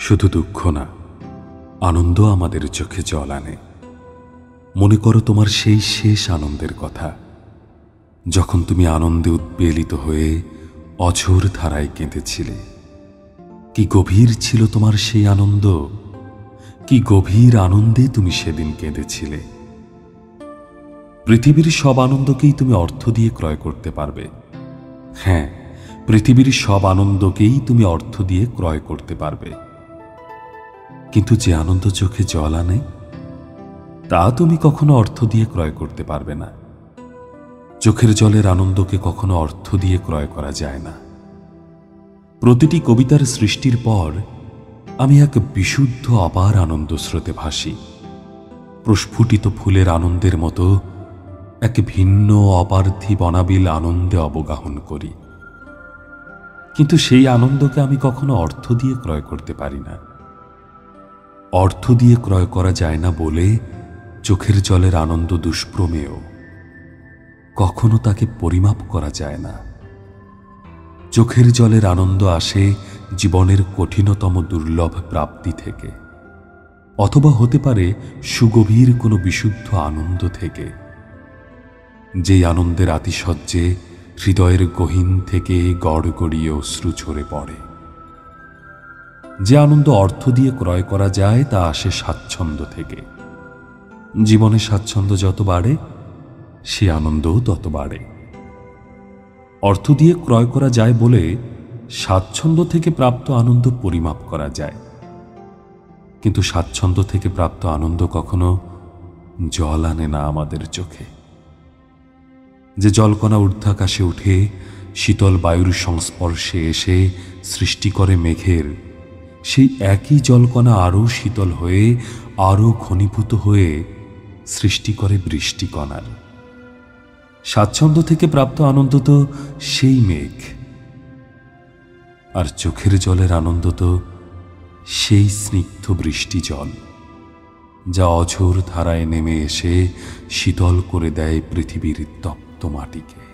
শুধু দুঃখ না, আনন্দ আমাদের চোখে জল আনে। মনে করো তোমার সেই শেষ আনন্দের কথা, যখন তুমি আনন্দে উদ্বেলিত হয়ে অঝোর ধারায় কেঁদেছিলে। কি গভীর ছিল তোমার সেই আনন্দ, কি গভীর আনন্দে তুমি সেদিন কেঁদেছিলে। পৃথিবীর সব আনন্দকেই তুমি অর্থ দিয়ে ক্রয় করতে পারবে। হ্যাঁ, পৃথিবীর সব আনন্দকেই তুমি অর্থ দিয়ে ক্রয় করতে পারবে, কিন্তু যে আনন্দ চোখে জল আনে তা তুমি কখনো অর্থ দিয়ে ক্রয় করতে পারবে না। চোখের জলের আনন্দকে কখনো অর্থ দিয়ে ক্রয় করা যায় না। প্রতিটি কবিতার সৃষ্টির পর আমি এক বিশুদ্ধ অপার আনন্দ স্রোতে ভাসি। প্রস্ফুটিত ফুলের আনন্দের মতো এক ভিন্ন অপার্থিব অনাবিল আনন্দে অবগাহন করি, কিন্তু সেই আনন্দকে আমি কখনো অর্থ দিয়ে ক্রয় করতে পারি না। অর্থ দিয়ে ক্রয় করা যায় না বলে চোখের জলের আনন্দ দুষ্প্রমেয়, কখনো তাকে পরিমাপ করা যায় না। চোখের জলের আনন্দ আসে জীবনের কঠিনতম দুর্লভ প্রাপ্তি থেকে, অথবা হতে পারে সুগভীর কোনো বিশুদ্ধ আনন্দ থেকে, যেই আনন্দের আতিশয্যে হৃদয়ের গহীন থেকে গড়গড়িয়ে অশ্রু ঝরে পড়ে। যে আনন্দ অর্থ দিয়ে ক্রয় করা যায় তা আসে স্বাচ্ছন্দ্য থেকে। জীবনে স্বাচ্ছন্দ্য যত বাড়ে, সে আনন্দও তত বাড়ে। অর্থ দিয়ে ক্রয় করা যায় বলে স্বাচ্ছন্দ্য থেকে প্রাপ্ত আনন্দ পরিমাপ করা যায়, কিন্তু স্বাচ্ছন্দ্য থেকে প্রাপ্ত আনন্দ কখনো জল আনে না আমাদের চোখে। যে জলকণা ঊর্ধ্বাকাশে উঠে শীতল বায়ুর সংস্পর্শে এসে সৃষ্টি করে মেঘের, সেই একই জলকণা আরও শীতল হয়ে আরও ঘনীভূত হয়ে সৃষ্টি করে বৃষ্টিকণার। স্বাচ্ছন্দ্য থেকে প্রাপ্ত আনন্দ তো সেই মেঘ, আর চোখের জলের আনন্দ তো সেই স্নিগ্ধ বৃষ্টি জল, যা অঝোর ধারায় নেমে এসে শীতল করে দেয় পৃথিবীর তপ্ত মাটিকে।